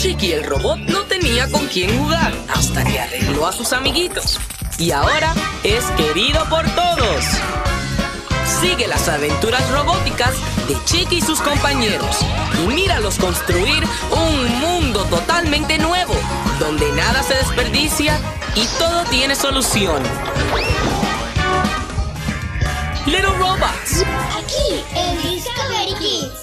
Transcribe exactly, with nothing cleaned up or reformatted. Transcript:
Chiqui el robot no tenía con quién jugar hasta que arregló a sus amiguitos. Y ahora es querido por todos. Sigue las aventuras robóticas de Chiqui y sus compañeros. Y míralos construir un mundo totalmente nuevo, donde nada se desperdicia y todo tiene solución. Little Robots. Aquí en Discovery Kids.